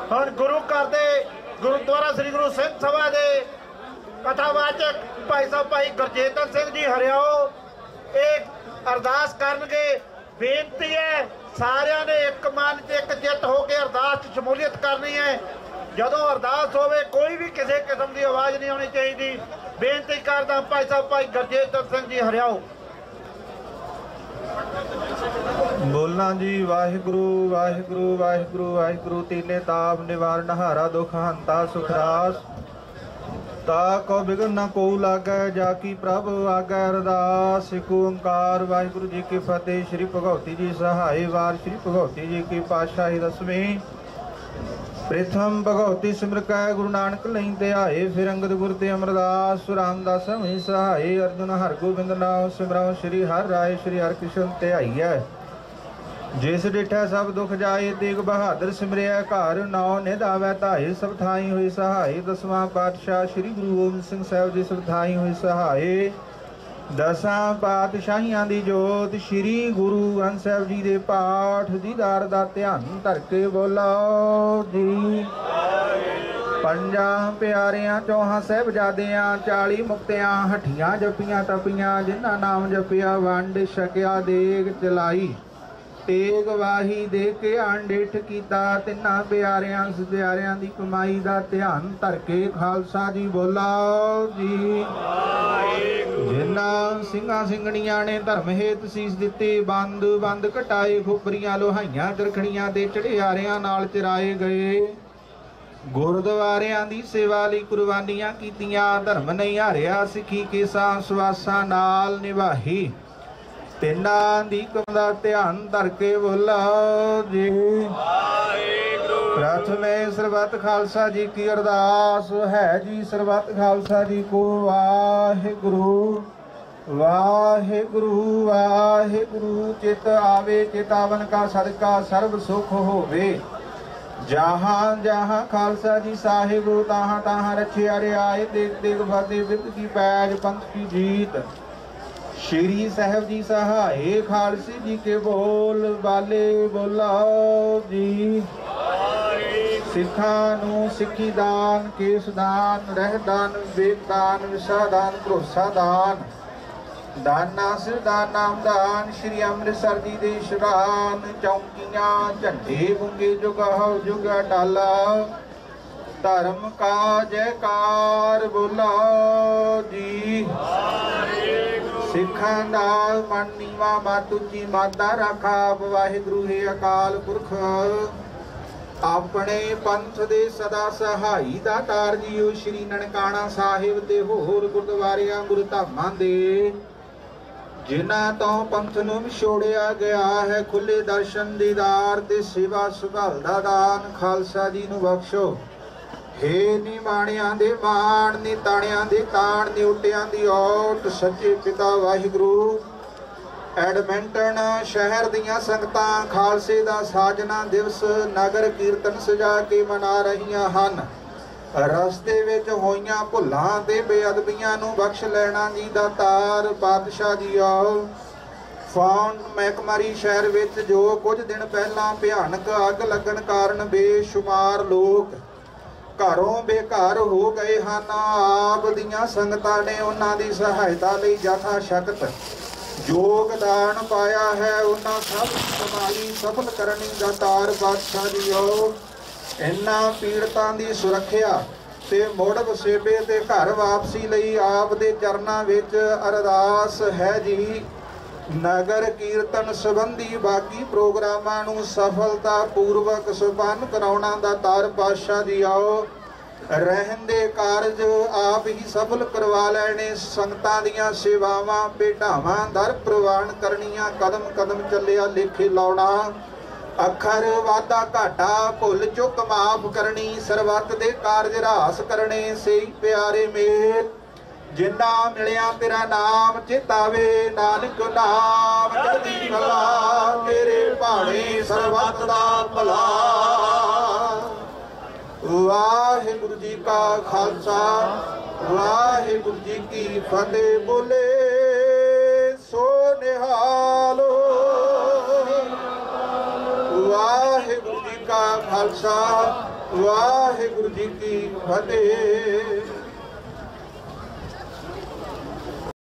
ਹੁਣ ਗੁਰੂ ਘਰ ਦੇ ਗੁਰਦੁਆਰਾ ਸ੍ਰੀ ਗੁਰੂ ਸਿੰਘ ਸਭਾ ਦੇ ਕਥਾਵਾਚਕ ਭਾਈ ਸਾਹਿਬ ਭਾਈ ਗੁਰਜੇਤਨ ਸਿੰਘ ਜੀ ਹਰਿਆਓ ਇਹ ਅਰਦਾਸ ਕਰਨਗੇ। ਬੇਨਤੀ ਹੈ ਸਾਰਿਆਂ ਨੇ ਇੱਕ ਮਨ ਤੇ ਇੱਕ ਚਿੱਤ ਹੋ ਕੇ ਅਰਦਾਸ 'ਚ ਸ਼ਮੂਲੀਅਤ ਕਰਨੀ ਹੈ। ਜਦੋਂ ਅਰਦਾਸ ਹੋਵੇ ਕੋਈ ਵੀ ਕਿਸੇ ਕਿਸਮ ਦੀ ਆਵਾਜ਼ ਨਹੀਂ ਆਉਣੀ ਚਾਹੀਦੀ। ਬੇਨਤੀ ਕਰਦਾ ਭਾਈ ਸਾਹਿਬ ਭਾਈ ਗੁਰਜੇਤਨ ਸਿੰਘ ਜੀ ਹਰਿਆਓ। बोलना जी वाहिगुरु वाहिगुरु वाहिगुरु वाहिगुरु तीने ताप निवारण हारा दुख हंता सुखरास ता को बिगन न को लागै जाकी प्रभ आगै अरदास। एक ओंकार वाहिगुरु जी की फतेह। श्री भगवती जी सहाय वार श्री भगवती जी की पातशाही दसवीं। प्रथम भगवती सिमर कै गुरु नानक लई ध्याए। फिर अंगद गुर ते अमरदास रामदास हमें सहाय। अर्जुन हर गोबिंद नाम सिमरौ श्री हर राय श्री हर कृष्ण ध्याईऐ। जिस डिठै सब दुख जाए तेग बहादुर सिमरिया घर नौ निधावै धाए। सब थाई हुई सहाय। दसवां पातशाह श्री गुरु गोबिंद सिंह साहब जी सब थाई हुई सहाय। दसां पातशाहियां दी जोत श्री गुरु ग्रंथ साहब जी दे पाठ दीदार दा ध्यान धर के बोलो जी। पंजा प्यारियां चौहां साहिबजादियां 40 मुक्तियां हठियां जपियां तपियां। जिन्हां नाम जपिया वंड छकिया देग चलाई। तेग वाही दे के आंडिठ कीता। तिन्हां प्यारियां सत्यारियां दी कमाई दा ध्यान धर के खालसा जी बोला जी। जिन्हां ਸਿੰਘਾਂ ਸਿੰਘਣੀਆਂ ने धर्म हेत सीस दित्ती। बंद बंद घटाए खोपरियां लोहाइयां दरखड़ियां ते चढ़ियारियां नाल चराए गए। गुरुद्वारियां दी सेवा लई कुर्बानियां कीतियां। धर्म नहीं हारिया सिੱਖੀ केसां सवासां नाल निभाही। तिन्हां दी कम दा ध्यान धर के बोला जी। प्रथमे सरबत खालसा जी की अरदास है जी। सरबत खालसा जी को वाहिगुरु वाहिगुरु वाहिगुरु। चित आवे चितावन का सदका सर्व सुख होवे। जहाँ जहाँ खालसा जी साहिब तहाँ तहाँ रखे आए। देख देख फतेह विद की पैज पंथ की जीत। श्री साहब जी सहाय खालसे जी के बोल बाले बोला जी। सिखां नूं सिक्खी दान केस दान रह दान विवेक दान विसा दान भरोसा दान। दाना सिर दान नाम दान श्री अमृतसर जी दे शरान। चौंकियां झंडे बुंगे जुगाहो जुग डाला। धर्म का जयकार बोला जी। सिखां दा मन नीवा मत उची मादा रखा। वाहिगुरु है अकाल पुरख अपने पंथ दे सदा सहाई दातार जीओ। श्री ननकाना साहिब ते होर गुरुद्वारियां गुरु धामां दे जिन्हां तो पंथ नूं विछोड़िया गया है। खुले दर्शन दीदार ते सेवा संभाल दा दान खालसा जी नूं बख्शो। हे निमाणियां दे मान नी ताणियां दे ताण न्यूटियां दी औत। सच्चे पिता वाहिगुरु एडमिंटन शहर दियां संगतां खालसे दा साजना दिवस नगर कीर्तन सजा के मना रहीआं हन। रस्ते विच होईआं भुल्लां ते बेअदबियां नूं बख्श लैणा जी दा तार पातशाह जी आओ। फौन महकमारी शहर विच जो कुछ दिन पहलां भयानक अग लगन कारण बेशुमार लोग घरों बेघर हो गए हैं। आप दियां संगतां ने उन्हां दी सहायता लई यथा शक्त योगदान पाया है। उन्हां सब कमाई सफल करनी दा तार बादशाह जी आओ। इन्हां पीड़तां दी सुरक्षा ते मुड़ वसेबे ते घर वापसी लई आप दे चरनां विच अरदास है जी। नगर कीर्तन संबंधी बाकी प्रोग्रामां नूं सफलता पूर्वक संपन्न कराउणा दा तार पातशाह जी आओ। रहंदे कारज आप ही सफल करवा लैणे। संगतां दीआं सेवावां भेटावां दर प्रवान करनियां। कदम कदम चलिया लेखे लाउणा। अखर वाधा घाटा भुल चुक माफ करनी। सरबत दे कारज रास करने से प्यारे मेल। जिन्ना मिलिया तेरा नाम चेतावे नानक नाम चढ़दी कला। तेरे भाणे सरबत दा भला। वाहिगुरु जी का खालसा वाहिगुरु जी की फतेह। बोले सो निहालो। वाहिगुरु जी का खालसा ਵਾਹਿਗੁਰੂ ਜੀ ਕੀ ਫਤਿਹ।